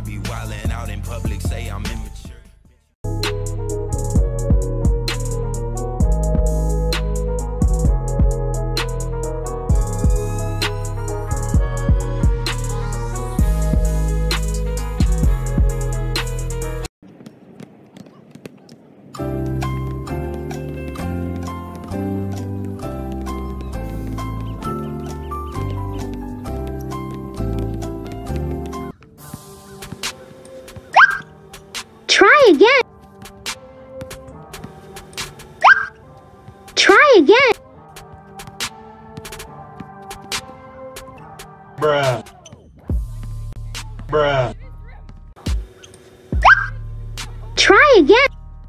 be wildin' out in public, say I'm immature. Try again. Try again. Bruh. Bruh. Try again.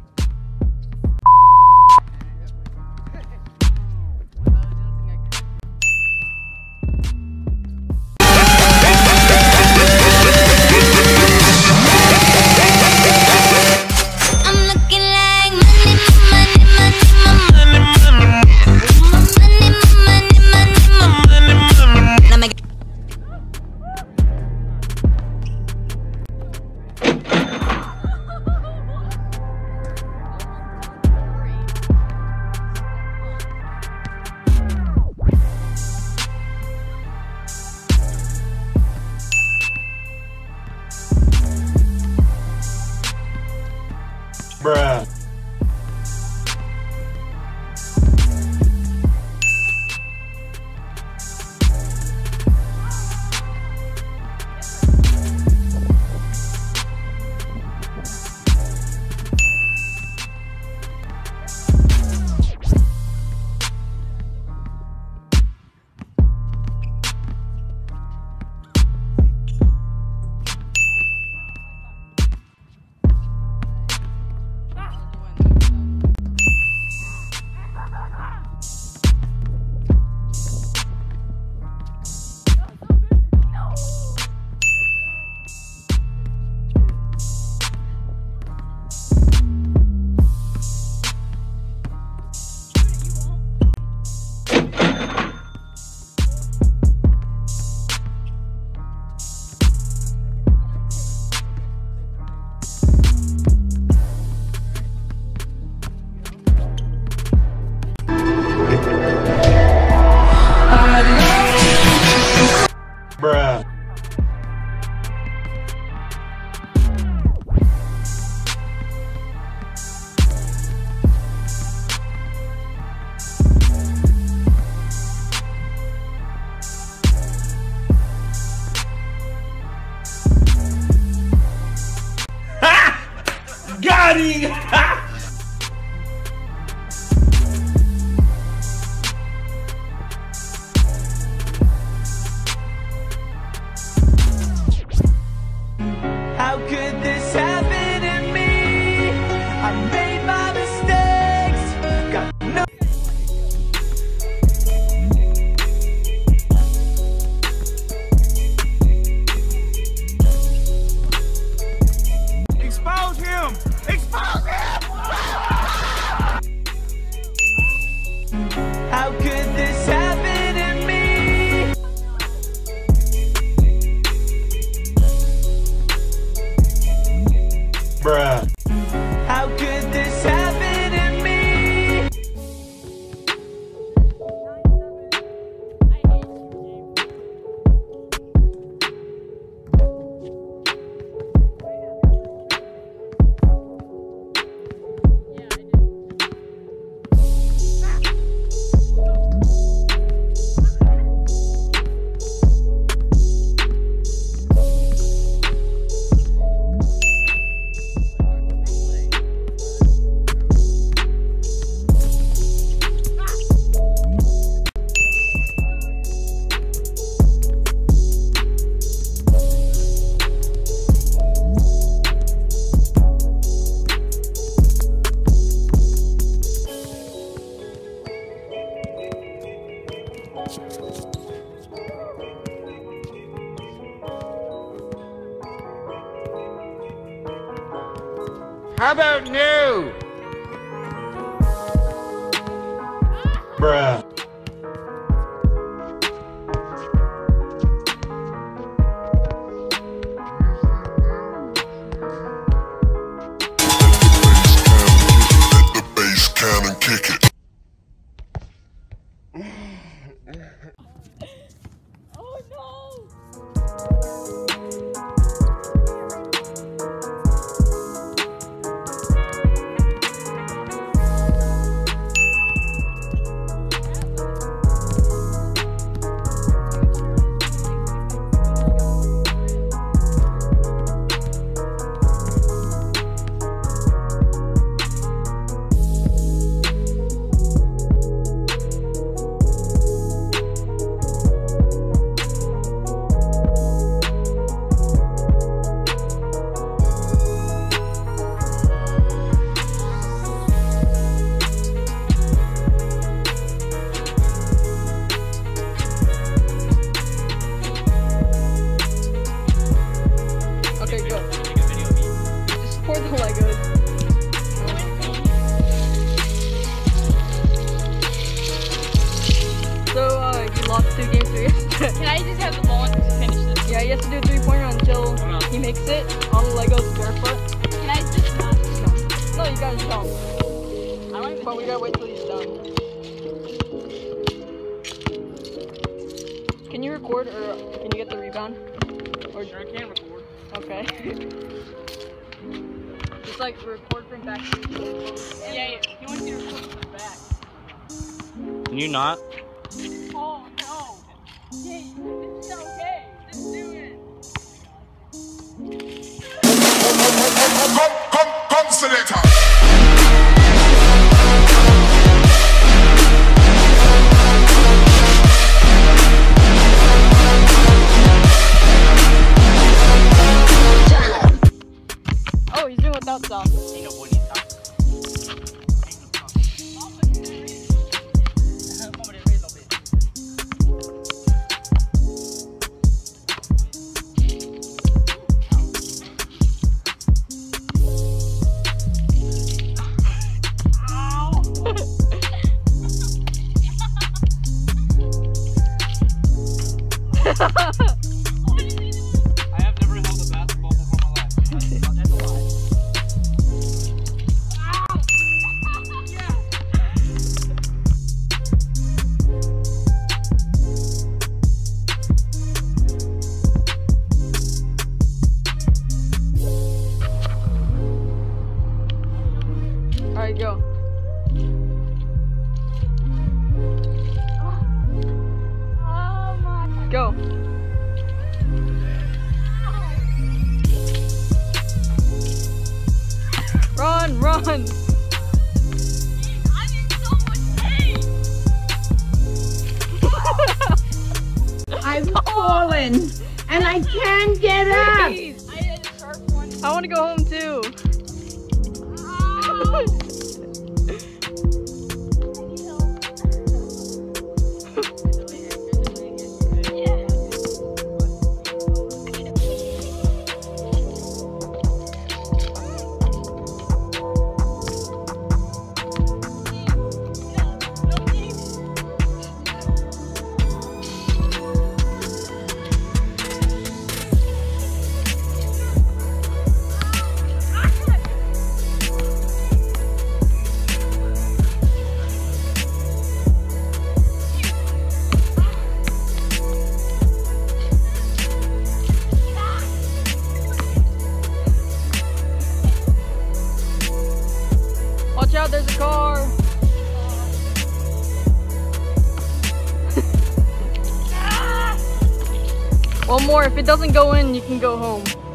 Bruh. Bruh. Ha! Got him! Ha! How could this happen to me? I made my mistakes. Got no. Expose him! Expose him! How could this happen to me? Bruh. How could this happen to me? How about new? Bruh. Legos. So, you lost 2 games for yesterday. Can I just have the ball and just finish this? Yeah, he has to do a 3-pointer until he makes it on the Legos barefoot. Can I just not? No, you gotta jump. I don't even But we gotta wait till he's done. Can you record or can you get the rebound? Or Sure, I can record. okay. Just like record from back. Yeah, he wants you to record from the back. Can you not? Oh, no. Yeah, it's okay. Just do it. Come, selector. Oh, he's doing without sauce. Ain't no boy needs top. I have never held a basketball before in my life. That's a lie. Alright, go. Go. Run, run! I'm in so much pain. I've fallen and I can't get up. Please. I had a sharp one. I want to go home too. I need help. Watch out, there's a car. One more. If it doesn't go in, you can go home.